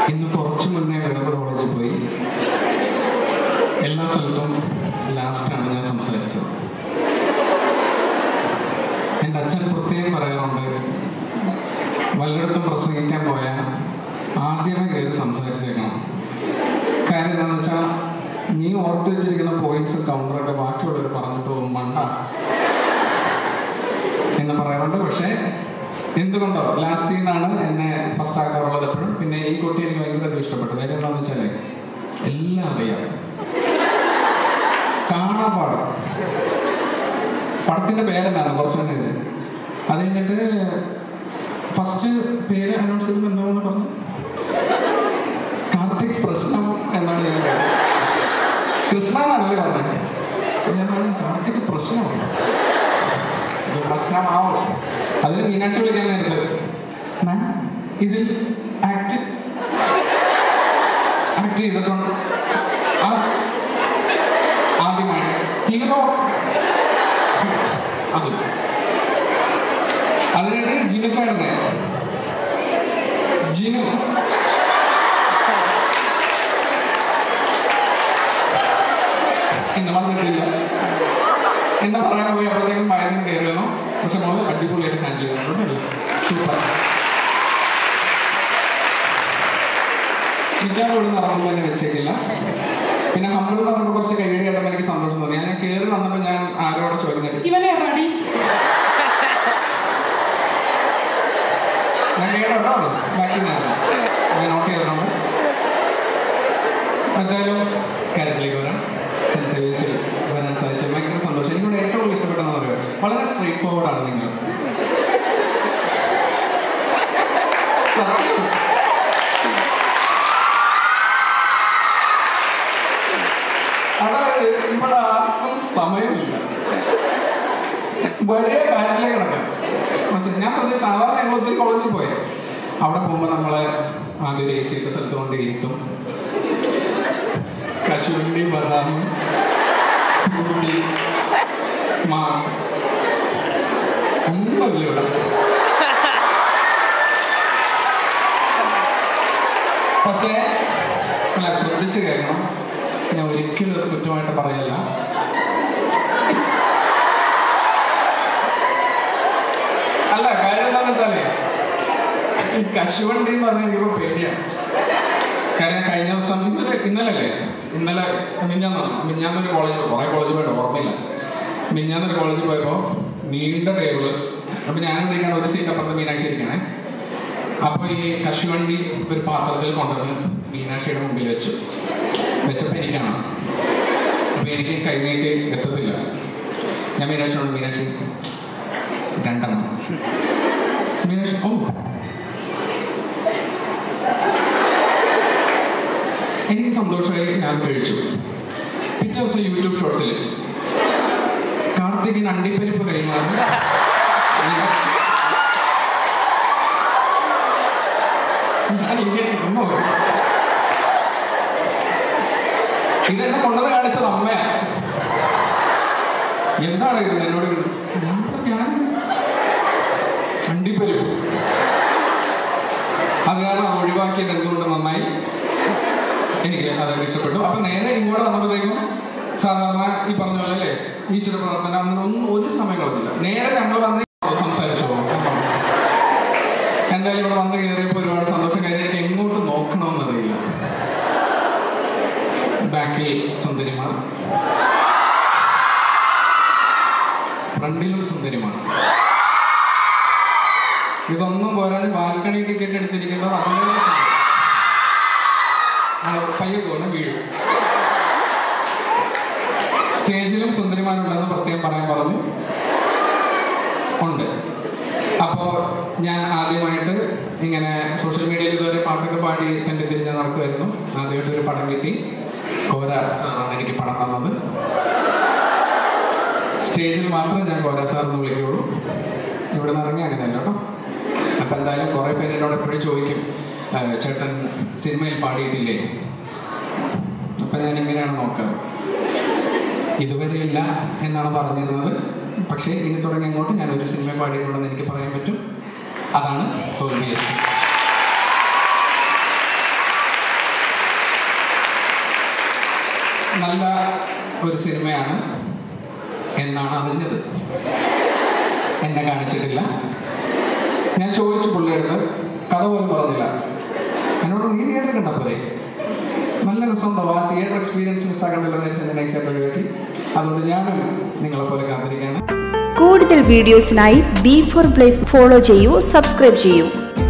ഇന്ന് കുറച്ച് മുന്നേ വേറൊരു കോളേജിൽ പോയി. എല്ലാ സ്ഥലത്തും ലാസ്റ്റാണ് ഞാൻ സംസാരിച്ചത്. എൻ്റെ അച്ഛൻ പ്രത്യേകം പറയാറുണ്ട്, വല്ലയിടത്തും പ്രസംഗിക്കാൻ പോയാൽ ആദ്യമേ കയറി സംസാരിച്ചേക്കണം. കാര്യം എന്താണെന്ന് വെച്ചാൽ നീ ഓർത്ത് വെച്ചിരിക്കുന്ന പോയിന്റ്സ് കൗണ്ടറൊക്കെ ബാക്കിയുള്ളവർ പറഞ്ഞിട്ട് പോകും, മണ്ട എന്ന് പറയാറുണ്ട്. പക്ഷേ എന്തുകൊണ്ടോ ലാസ്റ്റ് നിന്നാണ് എന്നെ ഫസ്റ്റ് ആക്കാറുള്ളത് എപ്പോഴും. പിന്നെ ഈ കുട്ടി എനിക്ക് ഭയങ്കര ഇഷ്ടപ്പെട്ടു. കാര്യം എന്താണെന്ന് വെച്ചാൽ എല്ലാം അറിയാം, കാണാപാടം. പടത്തിന്റെ പേരെന്താണ് കുറച്ച് തന്നെ വെച്ചാൽ അത് കഴിഞ്ഞിട്ട് ഫസ്റ്റ് പേര് അനൗൺസ് ചെയ്തപ്പോൾ എന്താണെന്ന് പറഞ്ഞു, കാർത്തിക് പ്രശ്നം എന്നാണ് ഞാൻ പറഞ്ഞത്. കൃഷ്ണ എന്നല്ലേ പറഞ്ഞത്. ഞാൻ കാർത്തിക് പ്രശ്നമാണ്, ഇത് പ്രശ്നമാവും. അതിന് മീനാക്ഷി വിളിക്കാൻ നേരത്ത് മാം ഇതിൽ ആക്ട് ചെയ്തിട്ടുണ്ട്. ആദ്യമായിട്ട് ഹീറോ അതും അതിനായിട്ട് ജിനു ചേട്ടനെ ജിനു ഇന്ന് വന്നിട്ടില്ല എന്ന് പറയാൻ പോയി. അപ്പോഴത്തേക്കും ഭയങ്കര കയറി വന്നു. പക്ഷെ മോള് അടിപൊളിയായിട്ട് ഹാൻഡിൽ ചെയ്തിട്ടുണ്ടല്ലോ, സൂപ്പർ. മിക്കാറോട് നടക്കുമ്പോൾ എന്നെ വെച്ചേക്കില്ല. പിന്നെ ഹമ്പിൾ നടക്കുമ്പോൾ കുറച്ച് കൈയടി കേട്ടപ്പോൾ എനിക്ക് സന്തോഷം തോന്നി. ഞാൻ കയറി വന്നപ്പോൾ ഞാൻ ആരോടെ ചോദിക്കുന്നത്, ഇവനെ ഏതാടി? ഞാൻ കേട്ടോ അത് ബാക്കി ഞാൻ നോട്ട് ചെയ്തിട്ടുണ്ട്. എന്തായാലും കാര്യത്തിലേക്ക് വരാം. സെൻറ്റ് സേവിയേഴ്സിൽ വരാൻ സാധിച്ചത് ഭയങ്കര സന്തോഷം. എനിക്കൂടെ ഏറ്റവും കൂടുതൽ ഇഷ്ടപ്പെട്ടതെന്ന് പറയുക വളരെ സ്ട്രേറ്റ് ഫോർവേഡാണ് നിങ്ങൾ. അതായത് ഇവിടെ ആർക്കും സമയമില്ല, വലിയ കാര്യത്തിലേക്ക് കിടക്കാം. ഞാൻ ശ്രദ്ധിച്ചു, സാധാരണ ഞങ്ങൾ ഒത്തിരി കോളേജിൽ പോയി അവിടെ പോകുമ്പോൾ നമ്മളെ ആദ്യം ഒരു AC ഇട്ട സ്ഥലത്ത് കൊണ്ട് ഇരുത്തും. കശുവണ്ടി, ബദാം, കുട്ടി, ഒന്നുമില്ല ഇവിടെ. പക്ഷേ അല്ല, ശ്രദ്ധിച്ച് കേൾക്കണം, ഞാൻ ഒരിക്കലും അത് കുറ്റമായിട്ട് പറയല്ല. അല്ല, കാര്യം എന്താണെന്ന് വെച്ചാലേ ഈ കശുവണ്ടി എന്ന് പറഞ്ഞാൽ എനിക്കിപ്പോൾ പേടിയാണ്. കാര്യം കഴിഞ്ഞ ദിവസം ഇന്നലെ മിഞ്ഞാന്നൊരു കോളേജ്, കുറേ കോളേജ് പോയിട്ട് ഓർമ്മയില്ല, മിഞ്ഞാന്നൊരു കോളേജിൽ പോയപ്പോൾ നീണ്ട ടേബിള്. അപ്പം ഞാനും ഇരിക്കണം, ഒരു സീറ്റ് അപ്പുറത്ത് മീനാക്ഷി ഇരിക്കണേ. അപ്പോൾ ഈ കശുവണ്ടി ഒരു പാത്രത്തിൽ കൊണ്ടുവന്ന് മീനാക്ഷിയുടെ മുമ്പിൽ വെച്ചപ്പോൾ എനിക്കാണ്. അപ്പോൾ എനിക്ക് കൈ നീട്ടി എത്തത്തില്ല. ഞാൻ മീനാക്ഷിയോട്, മീനാക്ഷി 2 മീനാക്ഷി എനിക്ക് സന്തോഷമായി. ഞാൻ കഴിച്ചു. പിറ്റേ ദിവസം യൂട്യൂബ് ഷോർട്സിൽ കാർത്തികിന് അണ്ടിപ്പരിപ്പ് കൈമാറി. ഞാൻ ഇങ്ങനെ ഇതെന്നെ കൊണ്ടത് കാണിച്ചത് അമ്മയാണ്. എന്താണ് ഇത് എന്നോട്? ഞാൻ അണ്ടിപ്പരിപ്പ് അത് കാരണം അത് ഒഴിവാക്കിയത് എന്തുകൊണ്ട് നന്നായി. എനിക്ക് അതൊക്കെ ഇഷ്ടപ്പെട്ടു. അപ്പം നേരെ ഇങ്ങോട്ട് വന്നപ്പോഴത്തേക്കും സാധാരണ ഈ പറഞ്ഞ പോലെ അല്ലേ ഈശ്വര പ്രാർത്ഥന അങ്ങനെ ഒന്നും ഒരു സമയം കളഞ്ഞില്ല. നേരെ ഞങ്ങൾ വന്ന് സംസാരിച്ചോളൂ. എന്തായാലും ഇവിടെ വന്ന് കയറിയപ്പോൾ ഒരുപാട് സന്തോഷം. കാര്യം എനിക്ക് എങ്ങോട്ട് നോക്കണമെന്നറിയില്ല. ബാക്കിൽ സുന്ദരിമാർ, ഫ്രണ്ടിലും സുന്ദരിമാർ. ഇതൊന്നും പോരാതെ ബാൽക്കണി ടിക്കറ്റ് എടുത്തിരിക്കുന്നത് അതിൻ്റെ പയ്യെ കൊണ്ട് വീഴും. സ്റ്റേജിലും സുന്ദരിമാരുണ്ടെന്ന് പ്രത്യേകം പറഞ്ഞു ഉണ്ട്. അപ്പോൾ ഞാൻ ആദ്യമായിട്ട് ഇങ്ങനെ സോഷ്യൽ മീഡിയയിൽ ഇതുവരെ പാട്ടൊക്കെ പാടി തിരിഞ്ഞ് നടക്കുമായിരുന്നു. ആദ്യമായിട്ട് ഒരു പടം കിട്ടി. കോര സാറാണ് എനിക്ക് പടം തന്നത്. സ്റ്റേജിൽ മാത്രമേ ഞാൻ കോര സാറെന്ന് വിളിക്കുകയുള്ളൂ. ഇവിടെ നിന്ന് ഇറങ്ങി അങ്ങനെയല്ല കേട്ടോ. അപ്പം എന്തായാലും കുറേ പേര് എന്നോട് എപ്പോഴും ചോദിക്കും, ചേട്ടൻ സിനിമയിൽ പാടിയിട്ടില്ലേ? അപ്പം ഞാൻ ഇങ്ങനെയാണ് നോക്കാറ്. ഇതുവരെ ഇല്ല എന്നാണ് പറഞ്ഞിരുന്നത്. പക്ഷേ ഇനി തുടങ്ങി അങ്ങോട്ട് ഞാൻ ഒരു സിനിമ പാടിയിട്ടുണ്ടെന്ന് എനിക്ക് പറയാൻ പറ്റും. അതാണ് തോൽവി. നല്ല ഒരു സിനിമയാണ് എന്നാണ് അറിഞ്ഞത്. എന്നെ കാണിച്ചിട്ടില്ല. ഞാൻ ചോദിച്ചു പുള്ളിയെടുത്ത്, കഥ പോലും പറഞ്ഞില്ല. എന്നോട് നീ തിയേറ്റർ കണ്ടപ്പോലെ നല്ല രസമുണ്ടോ, ആ തിയേറ്റർ എക്സ്പീരിയൻസ് മിസ്സാക്കണ്ടല്ലോ എന്ന് വെച്ചാൽ നൈസായിട്ട് ഒഴിവാക്കി. അതുകൊണ്ട് ഞാനും നിങ്ങളെപ്പോലെ കാത്തിരിക്കുകയാണ്. കൂടുതൽ വീഡിയോസിനായി B4 Blaze ഫോളോ ചെയ്യൂ, സബ്സ്ക്രൈബ് ചെയ്യൂ.